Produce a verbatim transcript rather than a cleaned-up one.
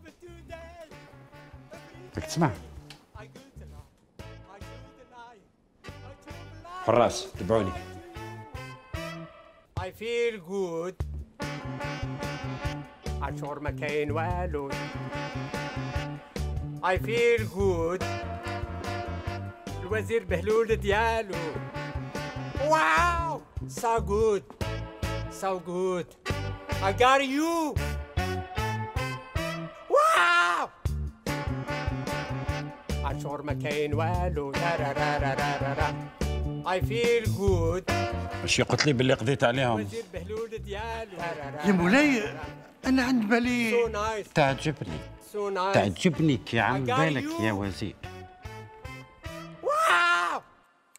بدك تسمع؟ حراس تبعوني. I feel good. عالشعور ما كاين والو. I feel good. الوزير بهلول ديالو. واو so good so good I got you. واو عالشعور ما كاين والو. I feel good. ماشي قلت لي باللي قضيت عليهم؟ الوزير بهلول ديالو. يا مولاي انا عند بالي so nice تعجبني so nice تعجبني كي عم I got بالك you. يا وزير.